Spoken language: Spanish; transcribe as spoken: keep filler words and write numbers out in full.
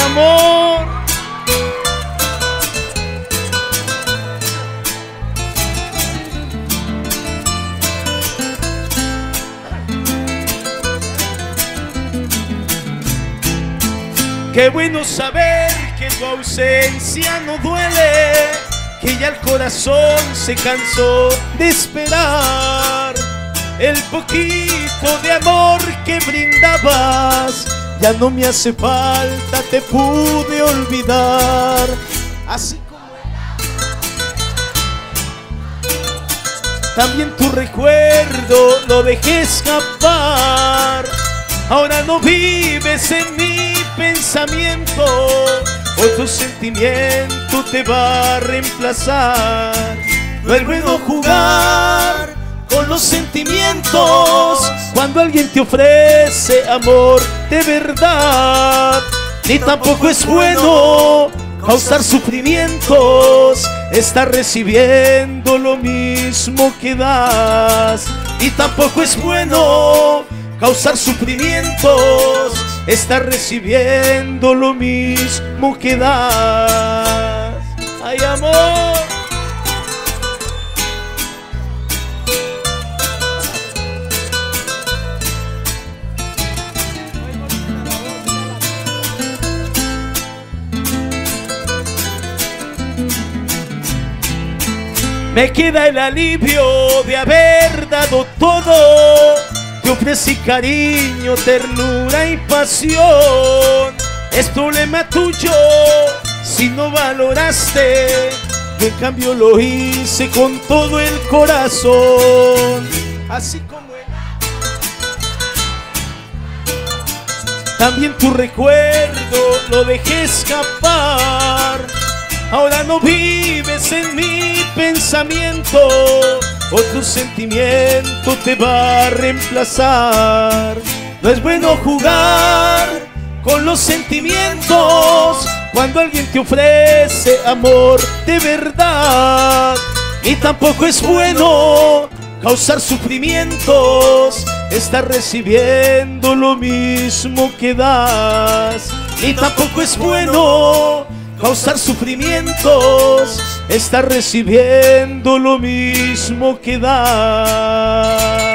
amor. Qué bueno saber que tu ausencia no duele, que ya el corazón se cansó de esperar. El poquito de amor que brindabas ya no me hace falta, te pude olvidar. Así como también tu recuerdo lo dejé escapar. Ahora no vives en mi pensamiento, otro sentimiento te va a reemplazar. No es bueno jugar con los sentimientos cuando alguien te ofrece amor de verdad. Ni tampoco es bueno causar sufrimientos, estar recibiendo lo mismo que das. Y tampoco es bueno causar sufrimientos, estar recibiendo lo mismo que das. ¡Ay, amor! Me queda el alivio de haber dado todo. Te ofrecí cariño, ternura y pasión. Es problema tuyo si no valoraste. Yo en cambio lo hice con todo el corazón. Así como el... también tu recuerdo lo dejé escapar. Ahora no vives en mi pensamiento, otro sentimiento te va a reemplazar. No es bueno jugar con los sentimientos cuando alguien te ofrece amor de verdad. Y tampoco es bueno causar sufrimientos, estar recibiendo lo mismo que das. Y tampoco es bueno causar sufrimientos, estar recibiendo lo mismo que das.